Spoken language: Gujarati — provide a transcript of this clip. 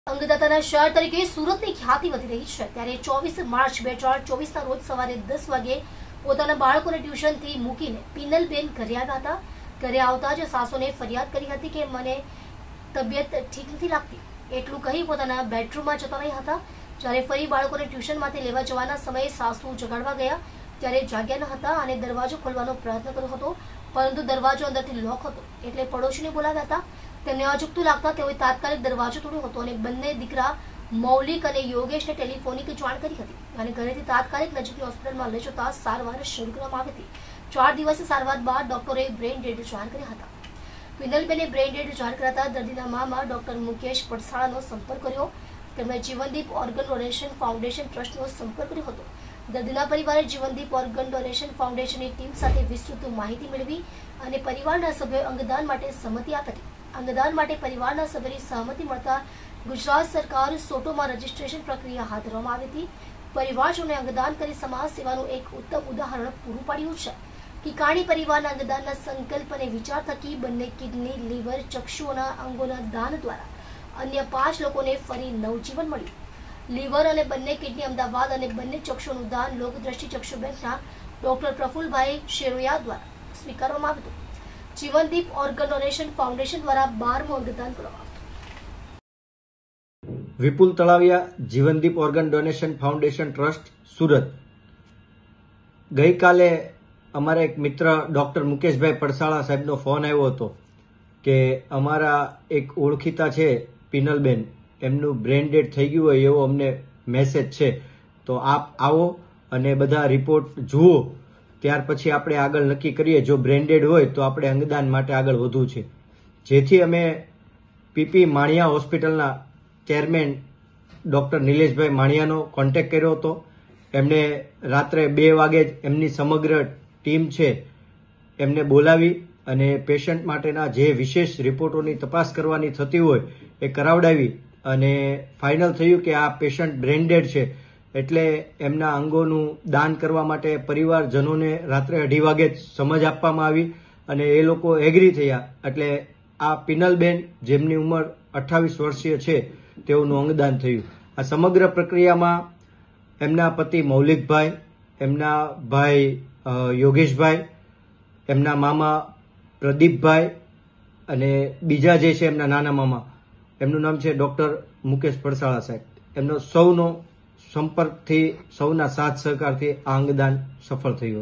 અંગદાતાના શહેર તરીકે સુરતની ખ્યાતિ વધી રહી છે ત્યારે 24 માર્ચ 2024ના રોજ સવારે 10 વાગે પોતાના બાળકોને ટ્યુશનથી મૂકીને પિનલબેન ઘરે આવ્યા હતા. ઘરે આવતા જ સાસુને ફરિયાદ કરી હતી કે મને તબિયત ઠીક નથી લાગતી. એટલું કહી પોતાના બેડરૂમમાં જતા રહ્યા હતા. જ્યારે ફરી બાળકોને ટ્યુશનમાંથી લેવા જવાના સમયે સાસુ જગાડવા ગયા ત્યારે જાગ્યા ન હતા અને દરવાજો ખોલવાનો પ્રયત્ન કર્યો હતો, પરંતુ દરવાજો અંદરથી લોક હતો. એટલે પડોશીને બોલાવ્યા હતા. તેમને અજુગતું લાગતા તેઓએ તાત્કાલિક દરવાજો તોડ્યો હતો અને બંને દીકરા મૌલિક અને યોગેશને ટેલિફોનિક જાણ કરી હતી અને ઘરેથી તાત્કાલિક નજીકની હોસ્પિટલમાં લઈ જતા સારવાર શરૂ કરવામાં આવી હતી. 4 દિવસની સારવાર બાદ ડોક્ટરે બ્રેઇન ડેડ જાહેર કર્યા હતા. પિનલબેને બ્રેઇન ડેડ જાહેર કરાતા દર્દીના મામા ડોક્ટર મુકેશ પડસાળાનો સંપર્ક કર્યો. તેમણે જીવનદીપ ઓર્ગન ડોનેશન ફાઉન્ડેશન ટ્રસ્ટનો સંપર્ક કર્યો હતો. દર્દીના પરિવારે જીવનદીપ ઓર્ગન ડોનેશન ફાઉન્ડેશનની ટીમ સાથે વિસ્તૃત માહિતી મેળવી અને પરિવારના સભ્યોએ અંગદાન માટે સંમતિ આપી હતી. અંગદાન માટે પરિવારના સભ્યોની સહમતિ મળતા ગુજરાત સરકાર સોટોમાં રજીસ્ટ્રેશન પ્રક્રિયા હાથ ધરવામાં આવી હતી. પરિવારજનોએ અંગદાન કરી સમાજ સેવાનું એક ઉત્તમ ઉદાહરણ પૂરું પાડ્યું છે. કિકાણી પરિવારના અંગદાનના સંકલ્પ અને વિચાર થકી બંને કિડની, લીવર, ચક્ષુઓના અંગોના દાન દ્વારા અન્ય 5 લોકોને ફરી નવજીવન મળ્યું. લીવર અને બંને કિડની અમદાવાદ અને બંને ચક્ષુઓનું દાન લોકદ્રષ્ટિ ચક્ષુ બેંકના ડોક્ટર પ્રફુલભાઈ શેરોયા દ્વારા સ્વીકારવામાં આવ્યું હતું. જીવનદીપ ઓર્ગન ડોનેશન ફાઉન્ડેશન દ્વારા 12મું અંગદાન કરવામાં આવ્યું. Vipul Talaviya, Jivandeep organ donation foundation trust, Surat. ગઈકાલે અમારા એક મિત્ર ડોક્ટર મુકેશભાઈ પડસાળા સાહેબનો ફોન આવ્યો હતો કે અમારા એક ઓળખીતા છે પિનલબેન, એમનું બ્રેઇન ડેડ થઈ ગયું હોય એવો અમને મેસેજ છે, તો આપ આવો અને બધા રિપોર્ટ જુઓ, ત્યાર પછી આપણે આગળ નક્કી કરીએ. જો બ્રેઇન ડેડ હોય તો આપણે અંગદાન માટે આગળ વધવું છે. જેથી અમે પીપી માણિયા હોસ્પિટલના ચેરમેન ડોક્ટર નિલેશભાઈ માણિયાનો કોન્ટેક્ટ કર્યો હતો. એમને રાત્રે 2 વાગે જ એમની સમગ્ર ટીમ છે એમને બોલાવી અને પેશન્ટ માટેના જે વિશેષ રિપોર્ટોની તપાસ કરવાની થતી હોય એ કરાવડાવી અને ફાઇનલ થયું કે આ પેશન્ટ બ્રેઇન ડેડ છે. એટલે એમના અંગોનું દાન કરવા માટે પરિવારજનોને રાત્રે 2:30 વાગે જ સમજ આપવામાં આવી અને એ લોકો એગ્રી થયા. એટલે આ પિનલબેન, જેમની ઉંમર 28 વર્ષીય છે, તેઓનું અંગદાન થયું. આ સમગ્ર પ્રક્રિયામાં એમના પતિ મૌલિકભાઈ, એમના ભાઈ યોગેશભાઈ, એમના મામા પ્રદીપભાઈ અને બીજા જે છે એમના નાના મામા, એમનું નામ છે ડોક્ટર મુકેશ પડસાળા સાહેબ. એમનો સૌનો સંપર્કથી, સૌના સાથ સહકારથી આ અંગદાન સફળ થયું.